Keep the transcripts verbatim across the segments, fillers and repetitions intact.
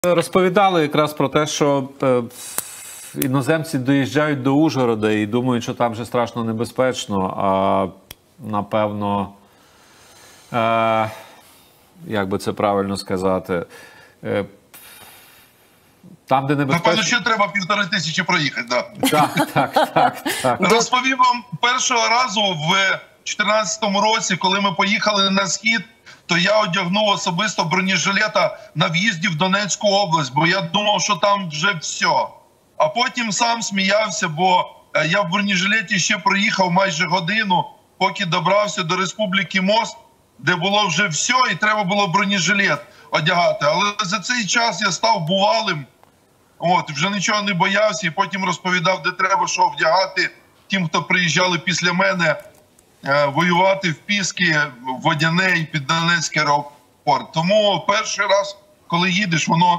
Розповідали якраз про те, що іноземці доїжджають до Ужгорода і думають, що там вже страшно небезпечно, а напевно, е, як би це правильно сказати, е, там, де небезпечно... Напевно, ще треба півтори тисячі проїхати, так. Так, так, так, так. Розповім вам першого разу в чотирнадцятому році, коли ми поїхали на Схід, то я одягнув особисто бронежилета на в'їзді в Донецьку область, бо я думав, що там вже все. А потім сам сміявся, бо я в бронежилеті ще проїхав майже годину, поки добрався до Республіки Мост, де було вже все, і треба було бронежилет одягати. Але за цей час я став бувалим, от, вже нічого не боявся, і потім розповідав, де треба що вдягати тим, хто приїжджали після мене воювати в Піски, в Водяне і під Донецький аеропорт. Тому перший раз, коли їдеш, воно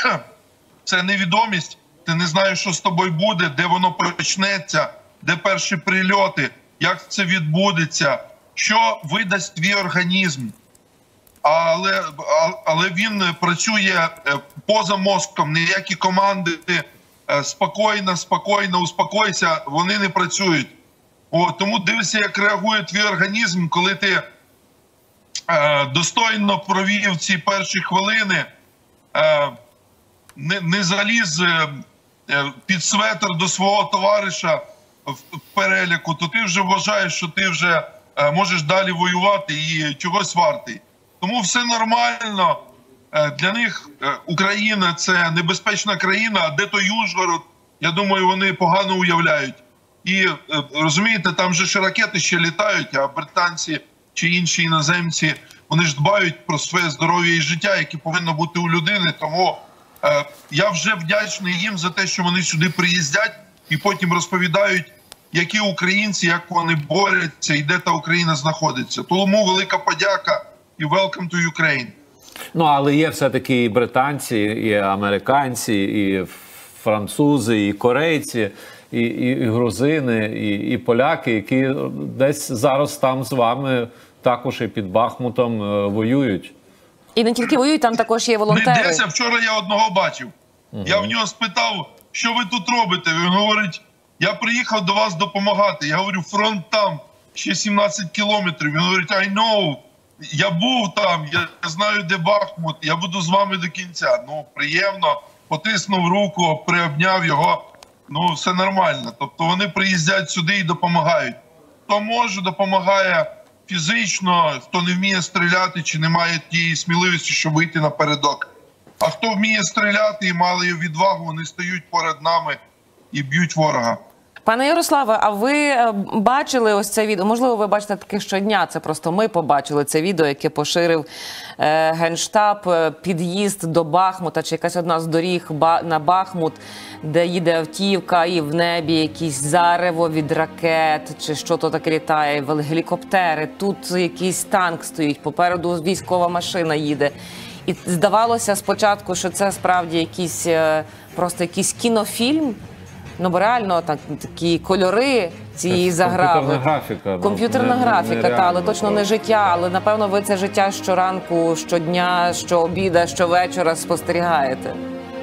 це невідомість, ти не знаєш, що з тобою буде, де воно почнеться, де перші прильоти, як це відбудеться, що видасть твій організм. Але, але він працює поза мозком, ніякі команди спокійно, спокійно, успокойся, вони не працюють. О, тому дивися, як реагує твій організм, коли ти е, достойно провів ці перші хвилини, е, не, не заліз е, під светр до свого товариша в, в переліку, то ти вже вважаєш, що ти вже е, можеш далі воювати і чогось вартий. Тому все нормально. Е, для них е, Україна – це небезпечна країна, а де той Ужгород, я думаю, вони погано уявляють. І, розумієте, там же ж ракети ще літають, а британці чи інші іноземці, вони ж дбають про своє здоров'я і життя, яке повинно бути у людини. Тому е, я вже вдячний їм за те, що вони сюди приїздять і потім розповідають, які українці, як вони борються і де та Україна знаходиться. Тому велика подяка і welcome to Ukraine. Ну, але є все-таки і британці, і американці, і французи, і корейці, І, і, і грузини, і, і поляки, які десь зараз там з вами також і під Бахмутом е, воюють. І не тільки воюють, там також є волонтери. Не десь, а вчора я одного бачив. Угу. Я в нього спитав, що ви тут робите? Він говорить, я приїхав до вас допомагати. Я говорю, фронт там, ще сімнадцять кілометрів. Він говорить, I know, я був там, я знаю, де Бахмут, я буду з вами до кінця. Ну, приємно, потиснув руку, приобняв його. Ну, все нормально. Тобто вони приїздять сюди і допомагають. Хто може, допомагає фізично, хто не вміє стріляти чи не має тієї сміливості, щоб вийти напередок. А хто вміє стріляти і має відвагу, вони стають поряд нами і б'ють ворога. Пане Ярославе, а ви бачили ось це відео? Можливо, ви бачите таке щодня, це просто ми побачили це відео, яке поширив е, Генштаб, під'їзд до Бахмута, чи якась одна з доріг на Бахмут, де їде автівка і в небі якісь зарево від ракет, чи що то таке літає, гелікоптери, тут якийсь танк стоїть, попереду військова машина їде. І здавалося спочатку, що це справді якийсь, просто якийсь кінофільм, ну, бо реально так, такі кольори цієї заграви. Комп'ютерна графіка. Комп'ютерна ну, графіка, та, але точно просто. не життя. Але, напевно, ви це життя щоранку, щодня, щообіда, щовечора спостерігаєте.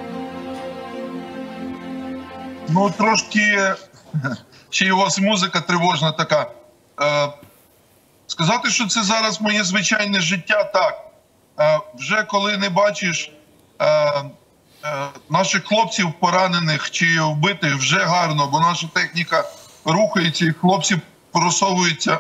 Ну, трошки, ще й у вас музика тривожна така. Е, сказати, що це зараз моє звичайне життя, так. Е, вже коли не бачиш е, наших хлопців поранених чи вбитих, вже гарно, бо наша техніка рухається і хлопці просовуються,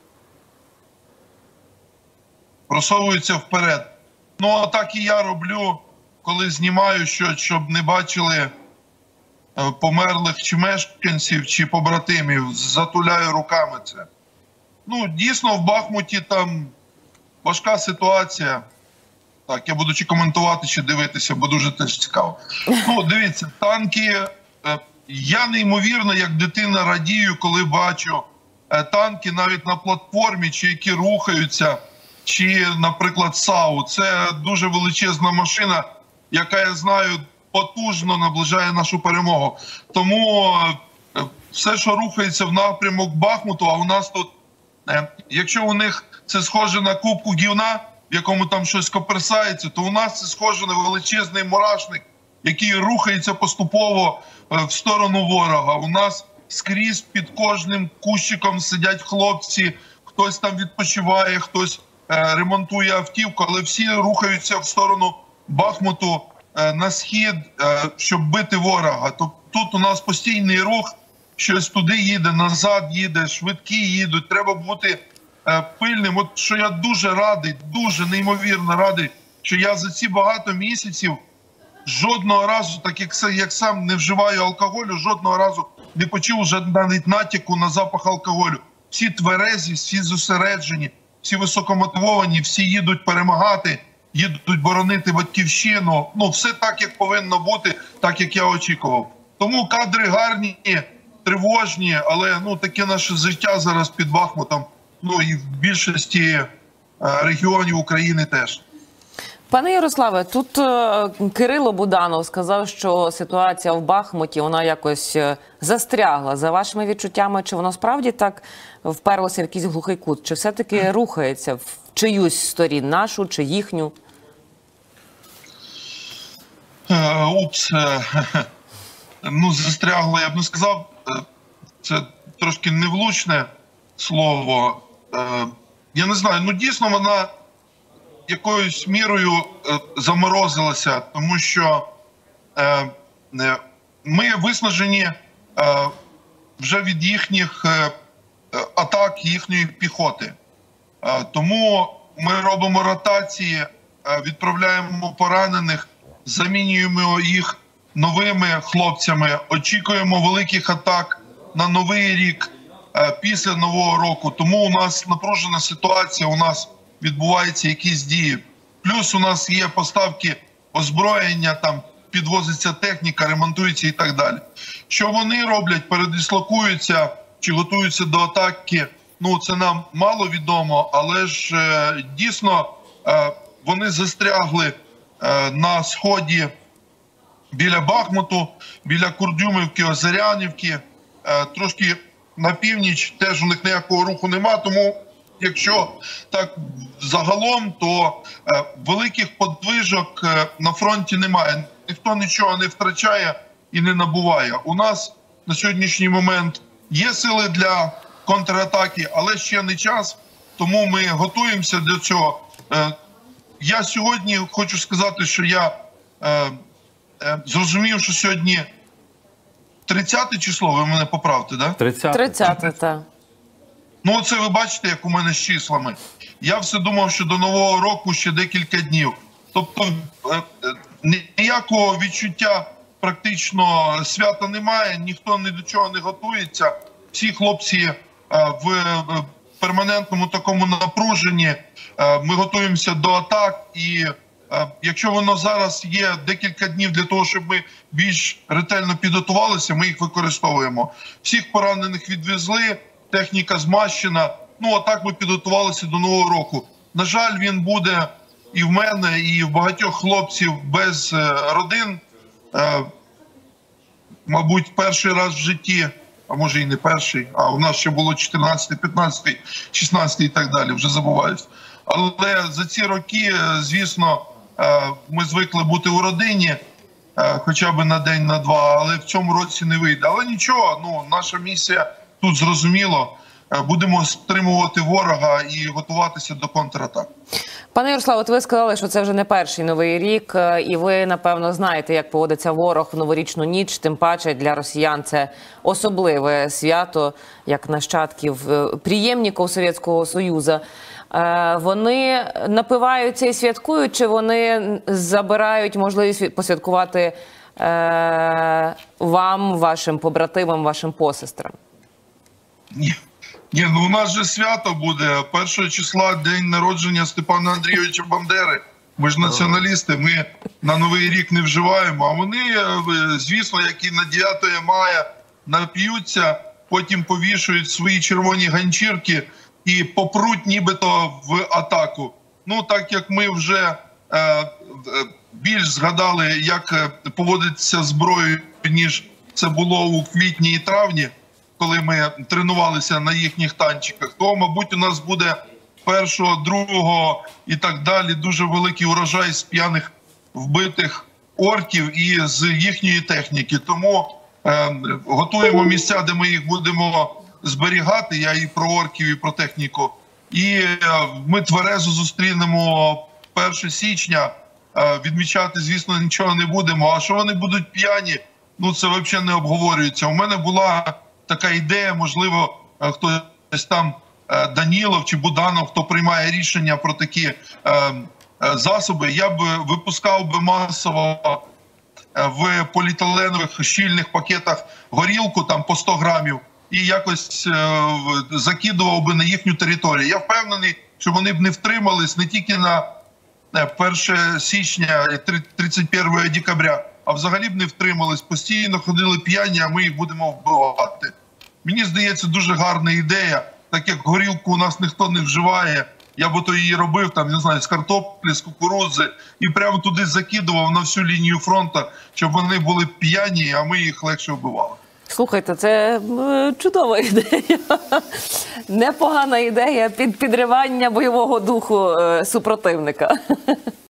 просовуються вперед. Ну, а так і я роблю, коли знімаю, що, щоб не бачили померлих чи мешканців, чи побратимів, затуляю руками це. Ну, дійсно, в Бахмуті там важка ситуація. Так, я буду чи коментувати, чи дивитися, бо дуже теж цікаво. Ну, дивіться, танки, я неймовірно, як дитина радію, коли бачу танки навіть на платформі, чи які рухаються, чи, наприклад, САУ. Це дуже величезна машина, яка, я знаю, потужно наближає нашу перемогу. Тому все, що рухається в напрямок Бахмуту, а у нас тут, якщо у них це схоже на кубку гівна, в якому там щось коперсається, то у нас це схоже на величезний мурашник, який рухається поступово в сторону ворога. У нас скрізь під кожним кущиком сидять хлопці, хтось там відпочиває, хтось е, ремонтує автівку, але всі рухаються в сторону Бахмуту е, на схід, е, щоб бити ворога. Тобто тут у нас постійний рух, щось туди їде, назад їде, швидкі їдуть. Треба бути е, пильним. От що я дуже радий, дуже неймовірно радий, що я за ці багато місяців жодного разу, так як, як сам не вживаю алкоголю, жодного разу не почув вже навіть натяку на запах алкоголю. Всі тверезі, всі зосереджені, всі високомотивовані, всі їдуть перемагати, їдуть боронити батьківщину. Ну, все так, як повинно бути, так, як я очікував. Тому кадри гарні, тривожні, але ну, таке наше життя зараз під Бахмутом, ну і в більшості е, регіонів України теж. Пане Ярославе, тут е, Кирило Буданов сказав, що ситуація в Бахмуті, вона якось е, застрягла. За вашими відчуттями, чи воно справді так вперлося в якийсь глухий кут? Чи все-таки рухається в чиюсь сторін, нашу чи їхню? Е, упс. Е, ну, застрягла, я б не сказав. Це трошки невлучне слово. Е, я не знаю, ну дійсно вона якоюсь мірою е, заморозилася, тому що е, е, ми виснажені е, вже від їхніх е, атак, їхньої піхоти. Е, тому ми робимо ротації, е, відправляємо поранених, замінюємо їх новими хлопцями, очікуємо великих атак на Новий рік, е, після Нового року. Тому у нас напружена ситуація, у нас відбуваються якісь дії. Плюс у нас є поставки озброєння, там підвозиться техніка, ремонтується і так далі. Що вони роблять, передислокуються чи готуються до атаки, ну це нам мало відомо, але ж е, дійсно е, вони застрягли е, на сході біля Бахмуту, біля Курдюмівки, Озерянівки, е, трошки на північ теж у них ніякого руху нема, тому якщо так загалом, то е, великих подвижок е, на фронті немає. Ніхто нічого не втрачає і не набуває. У нас на сьогоднішній момент є сили для контратаки, але ще не час, тому ми готуємося до цього. Е, я сьогодні хочу сказати, що я е, е, зрозумів, що сьогодні тридцяте число, ви мене поправте, да? тридцяте. тридцяте, так. Ну, це ви бачите, як у мене з числами. Я все думав, що до Нового року ще декілька днів. Тобто ніякого відчуття практично свята немає, ніхто ні до чого не готується. Всі хлопці в перманентному такому напруженні. Ми готуємося до атак і якщо воно зараз є декілька днів для того, щоб ми більш ретельно підготувалися, ми їх використовуємо. Всіх поранених відвезли, техніка змащена. Ну, а так ми підготувалися до Нового року. На жаль, він буде і в мене, і в багатьох хлопців без родин. Мабуть, перший раз в житті, а може і не перший, а у нас ще було чотирнадцятий, п'ятнадцятий, шістнадцятий і так далі, вже забуваюсь. Але за ці роки, звісно, ми звикли бути у родині, хоча б на день, на два, але в цьому році не вийде. Але нічого, ну, наша місія тут зрозуміло. Будемо стримувати ворога і готуватися до контратак. Пане Ярославе, от ви сказали, що це вже не перший Новий рік, і ви, напевно, знаєте, як поводиться ворог в новорічну ніч, тим паче для росіян це особливе свято, як нащадків преємників Совєтського Союзу. Вони напиваються і святкують, чи вони забирають можливість посвяткувати вам, вашим побратимам, вашим посестрам? Ні. Ні, ну у нас же свято буде. Першого числа день народження Степана Андрійовича Бандери. Ми ж націоналісти, ми на Новий рік не вживаємо. А вони, звісно, які на дев'яте мая нап'ються, потім повішують свої червоні ганчірки і попруть нібито в атаку. Ну, так як ми вже е, більш згадали, як поводиться зброєю, ніж це було у квітні і травні, коли ми тренувалися на їхніх танчиках, то, мабуть, у нас буде першого, другого і так далі. Дуже великий урожай з п'яних вбитих орків і з їхньої техніки. Тому е, готуємо місця, де ми їх будемо зберігати. Я і про орків, і про техніку. І е, ми тверезо зустрінемо першого січня. Е, відмічати, звісно, нічого не будемо. А що вони будуть п'яні, ну це взагалі не обговорюється. У мене була така ідея, можливо, е, хтось там, е, Данілов чи Буданов, хто приймає рішення про такі е, е, засоби, я б випускав би масово в поліетиленових щільних пакетах горілку там по сто грамів і якось е, закидував би на їхню територію. Я впевнений, що вони б не втримались не тільки на перше січня, тридцять перше декабря, а взагалі б не втримались, постійно ходили п'яні, а ми їх будемо вбивати. Мені здається, дуже гарна ідея, так як горілку у нас ніхто не вживає, я б то її робив, там, не знаю, з картоплі, з кукурудзи, і прямо туди закидував на всю лінію фронту, щоб вони були п'яні, а ми їх легше вбивали. Слухайте, це е, чудова ідея. Непогана ідея під підривання бойового духу е, супротивника.